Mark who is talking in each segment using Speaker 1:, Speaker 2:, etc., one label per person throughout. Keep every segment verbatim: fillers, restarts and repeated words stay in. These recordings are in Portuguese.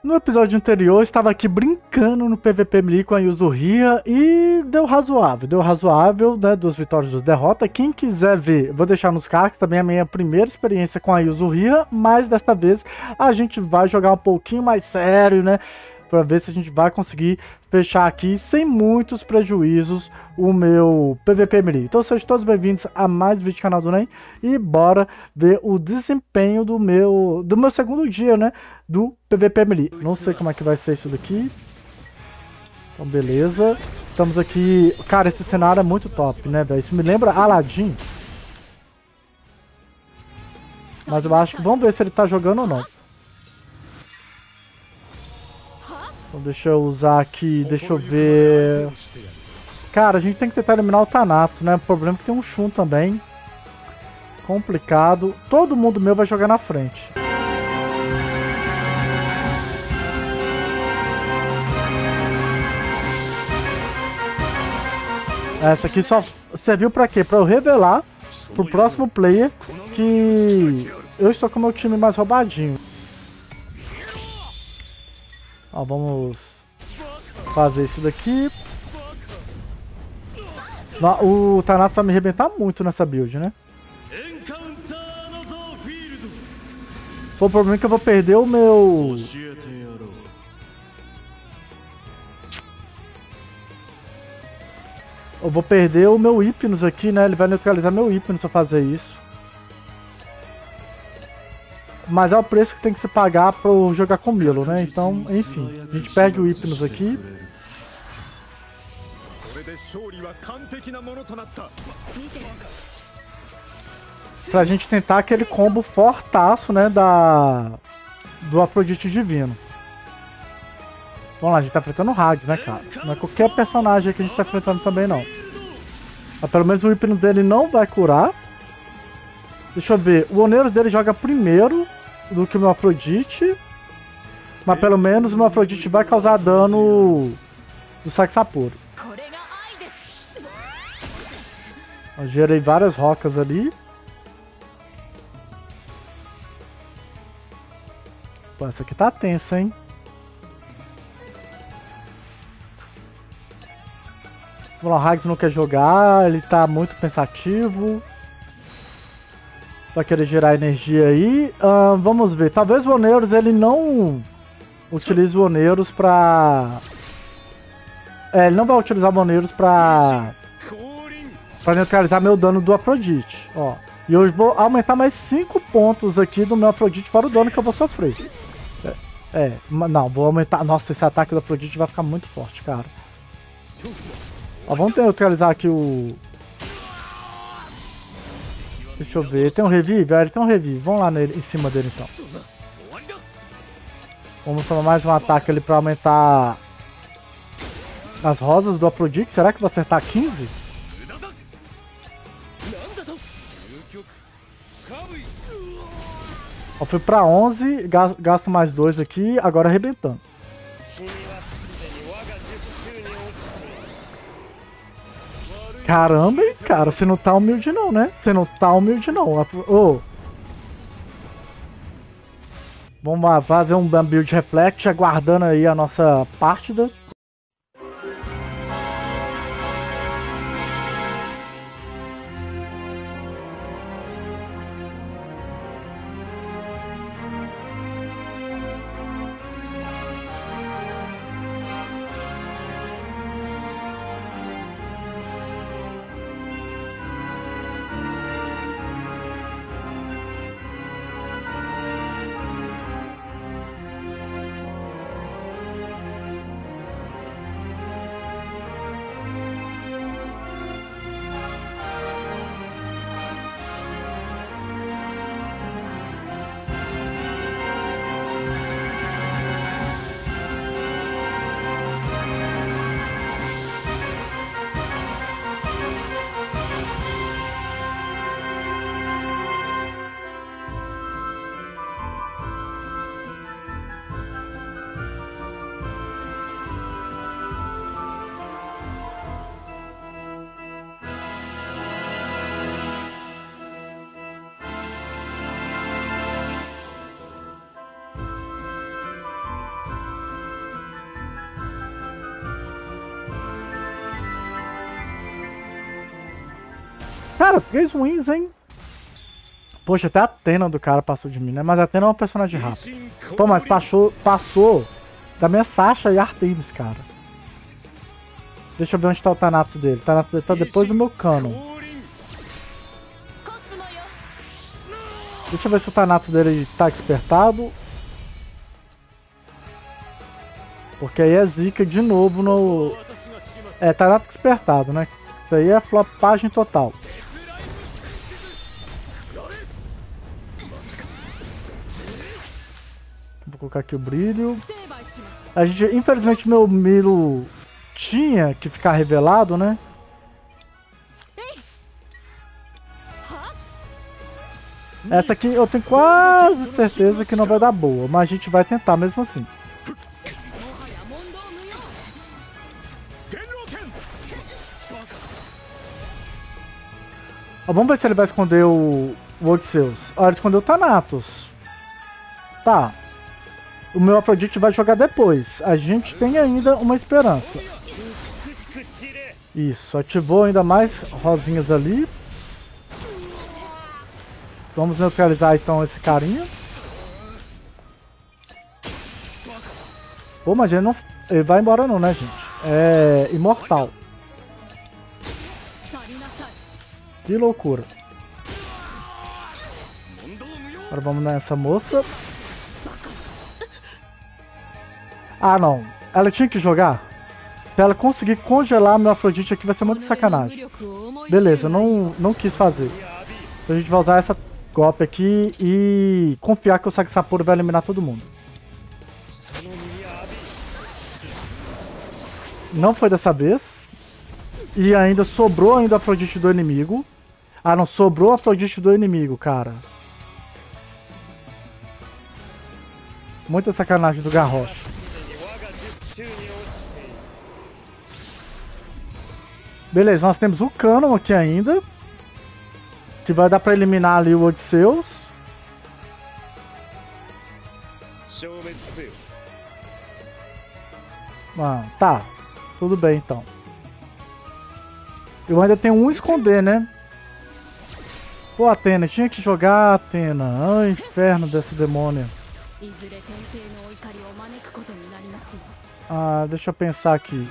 Speaker 1: No episódio anterior, eu estava aqui brincando no P V P Melee com a Yuzuriha e deu razoável, deu razoável, né, duas vitórias e duas derrotas. Quem quiser ver, eu vou deixar nos cards também a minha primeira experiência com a Yuzuriha, mas desta vez a gente vai jogar um pouquinho mais sério, né, para ver se a gente vai conseguir fechar aqui sem muitos prejuízos o meu P V P Melee. Então sejam todos bem-vindos a mais um vídeo do canal do NEM e bora ver o desempenho do meu do meu segundo dia, né, do P V P Melee. Não sei como é que vai ser isso daqui. Então beleza. Estamos aqui, cara, esse cenário é muito top, né, velho? Isso me lembra Aladdin. Mas eu acho que vamos ver se ele tá jogando ou não. Então deixa eu usar aqui, deixa eu ver... Cara, a gente tem que tentar eliminar o Thanatos, né? O problema é que tem um Shun também. Complicado. Todo mundo meu vai jogar na frente. Essa aqui só serviu pra quê? Pra eu revelar pro próximo player que eu estou com o meu time mais roubadinho. Ó, vamos fazer isso daqui. O Thanatos vai me arrebentar muito nessa build, né? O problema é que eu vou perder o meu... Eu vou perder o meu Hypnos aqui, né? Ele vai neutralizar meu Hypnos se eu fazer isso. Mas é o preço que tem que se pagar para eu jogar com Milo, né? Então, enfim, a gente perde o Hypnos aqui. Pra gente tentar aquele combo fortaço, né? Da... Do Afrodite Divino. Vamos lá, a gente tá enfrentando o Hades, né, cara? Não é qualquer personagem que a gente tá enfrentando também, não. Mas pelo menos o Hypnos dele não vai curar. Deixa eu ver. O Oneiros dele joga primeiro do que o meu Afrodite. Mas pelo menos o meu Afrodite vai causar dano do Saxapuro. Eu gerei várias rocas ali. Pô, essa aqui tá tensa, hein? O Hades não quer jogar, ele tá muito pensativo. Vai querer gerar energia aí. Uh, vamos ver. Talvez o Oneiros ele não utilize o Oneiros pra... É, ele não vai utilizar o Oneiros pra... Pra neutralizar meu dano do Afrodite. Ó. E eu vou aumentar mais cinco pontos aqui do meu Afrodite fora o dano que eu vou sofrer. É, é, não, vou aumentar... Nossa, esse ataque do Afrodite vai ficar muito forte, cara. Ó, vamos neutralizar aqui o... Deixa eu ver, tem um revive? Ah, ele tem um revive. Vamos lá nele, em cima dele então. Vamos tomar mais um ataque ali pra aumentar as rosas do Afrodite. Será que vou acertar quinze? Ó, fui pra onze, gasto mais dois aqui, agora arrebentando. Caramba, hein, cara, você não tá humilde não, né? Você não tá humilde não. Oh. Vamos lá, fazer um build reflect, aguardando aí a nossa partida. Cara, três wins, hein? Poxa, até a Athena do cara passou de mim, né? Mas a Athena é um personagem rápido. Pô, mas passou, passou da minha Sasha e Artemis, cara. Deixa eu ver onde tá o Thanatos dele. O Thanatos dele tá depois do meu Canon. Deixa eu ver se o Thanatos dele tá despertado. Porque aí é zica de novo no... É, Thanatos despertado, né? Isso aí é flopagem total. Vou colocar aqui o brilho. A gente, infelizmente, meu Milo tinha que ficar revelado, né? Essa aqui eu tenho quase certeza que não vai dar boa, mas a gente vai tentar mesmo assim. Ó, vamos ver se ele vai esconder o, o Odisseus. Ó, ele escondeu o Thanatos. Tá. O meu Afrodite vai jogar depois. A gente tem ainda uma esperança. Isso, ativou ainda mais rosinhas ali. Vamos neutralizar então esse carinha. Pô, mas ele não... Ele vai embora não, né, gente? É imortal. Que loucura. Agora vamos nessa moça. Ah, não. Ela tinha que jogar. Pra ela conseguir congelar meu Afrodite aqui vai ser muito sacanagem. Beleza, não, não quis fazer. Então a gente vai usar essa golpe aqui e confiar que o Saque Saporo vai eliminar todo mundo. Não foi dessa vez. E ainda sobrou ainda o Afrodite do inimigo. Ah, não, sobrou o Afrodite do inimigo, cara. Muita sacanagem do Garrosh. Beleza, nós temos o Canon aqui ainda. Que vai dar pra eliminar ali o Odisseus. Ah, tá. Tudo bem então. Eu ainda tenho um esconder, né? Pô, Athena, tinha que jogar, Athena. Ai, inferno desse demônio. Ah, deixa eu pensar aqui.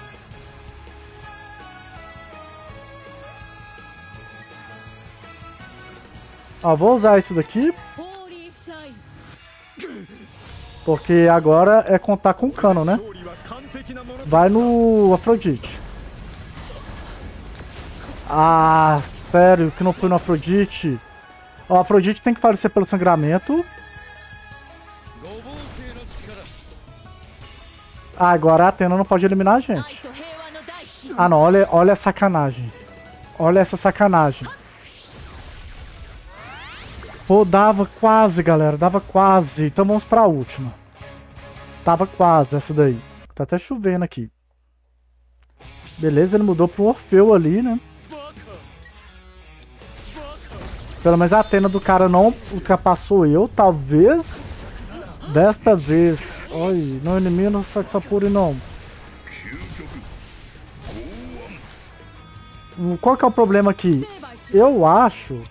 Speaker 1: Ó, vou usar isso daqui. Porque agora é contar com o Canon, né? Vai no Afrodite. Ah, sério, que não foi no Afrodite. Ó, o Afrodite tem que falecer pelo sangramento. Ah, agora a Athena não pode eliminar a gente. Ah, não, olha, olha a sacanagem. Olha essa sacanagem. Pô, dava quase, galera, dava quase. Então vamos pra última. Tava quase essa daí. Tá até chovendo aqui. Beleza, ele mudou pro Orfeu ali, né? Pelo menos a Athena do cara não ultrapassou eu, talvez. Desta vez. Oi, não elimina o Saque Saporo não. Qual que é o problema aqui? Eu acho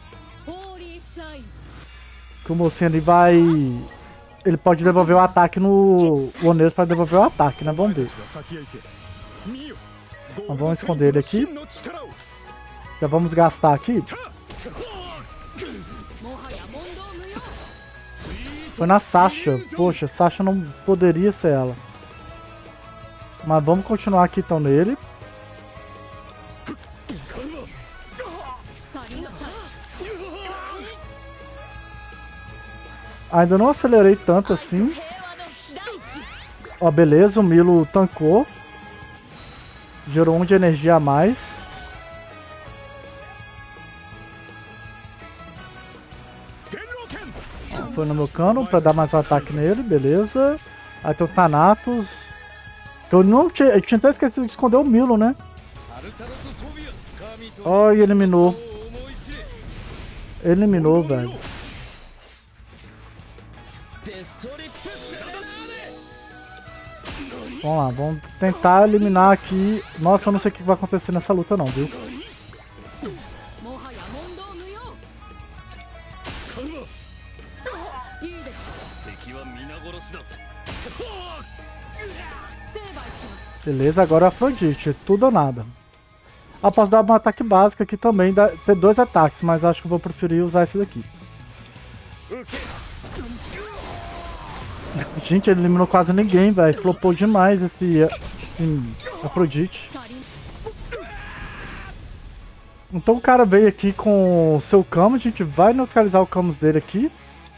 Speaker 1: que o mocinho ali vai... Ele pode devolver o ataque no... O Oneus para devolver o ataque, né? Vamos ver. Então vamos esconder ele aqui. Já vamos gastar aqui. Foi na Sasha. Poxa, Sasha não poderia ser ela. Mas vamos continuar aqui então nele. Ainda não acelerei tanto assim. Ó, beleza, o Milo tancou. Gerou um de energia a mais. Ó, foi no meu cano pra dar mais um ataque nele, beleza. Aí tem o Thanatos. Eu não tinha, eu tinha até esquecido de esconder o Milo, né? Ó, e eliminou. Eliminou, velho. Vamos lá, vamos tentar eliminar aqui. Nossa, eu não sei o que vai acontecer nessa luta não, viu? Beleza, agora é Afrodite, tudo ou nada. Eu posso dar um ataque básico aqui também, dá, ter dois ataques, mas acho que eu vou preferir usar esse daqui. Gente, ele eliminou quase ninguém, velho. Flopou demais esse, esse Afrodite. Então o cara veio aqui com o seu Camus, a gente vai neutralizar o Camus dele aqui.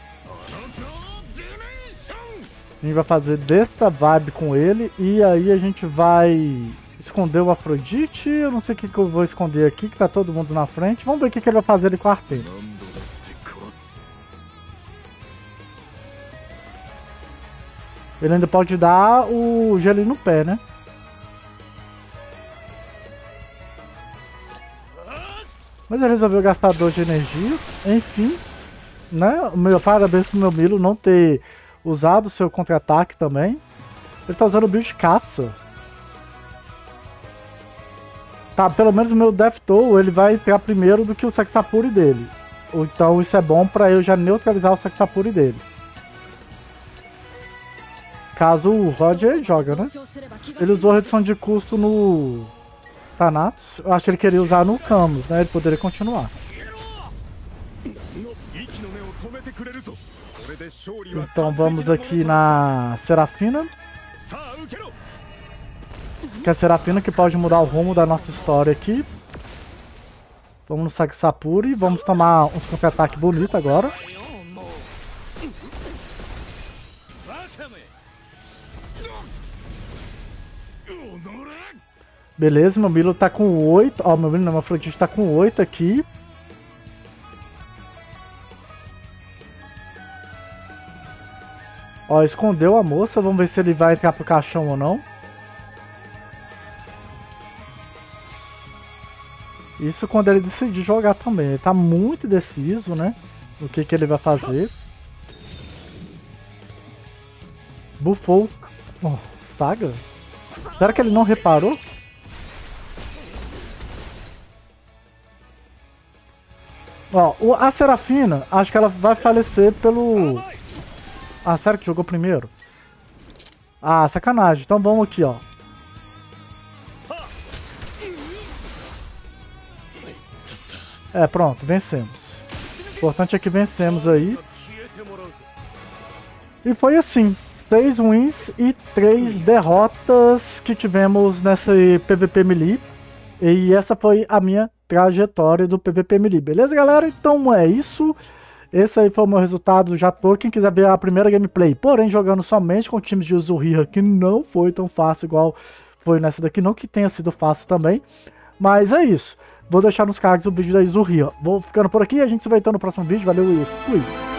Speaker 1: A gente vai fazer desta vibe com ele e aí a gente vai esconder o Afrodite. Eu não sei o que, que eu vou esconder aqui, que tá todo mundo na frente. Vamos ver o que, que ele vai fazer ali com a Artêmia. Ele ainda pode dar o gelinho no pé, né? Mas ele resolveu gastar dois de energia. Enfim, né? O meu parabéns pro meu Milo não ter usado o seu contra-ataque também. Ele tá usando o build de caça. Tá, pelo menos o meu Death Toll ele vai entrar primeiro do que o Saxapuri dele. Então isso é bom pra eu já neutralizar o Saxapuri dele. Caso o Roger joga, né? Ele usou redução de custo no Thanatos. Eu acho que ele queria usar no Camus, né? Ele poderia continuar. Então vamos aqui na Serafina. Que é a Serafina que pode mudar o rumo da nossa história aqui. Vamos no Saxapuri. Vamos tomar uns contra-ataque bonito agora. Beleza, meu Milo tá com oito. Ó, meu Milo não, meu Afrodite tá com oito aqui. Ó, escondeu a moça. Vamos ver se ele vai entrar pro caixão ou não. Isso quando ele decidir jogar também. Ele tá muito indeciso, né? O que que ele vai fazer. Bufou. Oh, Saga? Será que ele não reparou? Ó, a Serafina, acho que ela vai falecer pelo... Ah, sério que jogou primeiro? Ah, sacanagem. Então vamos aqui, ó. É, pronto, vencemos. O importante é que vencemos aí. E foi assim. Seis wins e três derrotas que tivemos nessa P V P Melee. E essa foi a minha trajetória do P V P Melee. Beleza, galera? Então é isso. Esse aí foi o meu resultado. Já tô. Quem quiser ver a primeira gameplay, porém jogando somente com times de Yuzuriha, que não foi tão fácil igual foi nessa daqui. Não que tenha sido fácil também. Mas é isso. Vou deixar nos cards o vídeo da Yuzuriha. Vou ficando por aqui. A gente se vê então no próximo vídeo. Valeu e fui!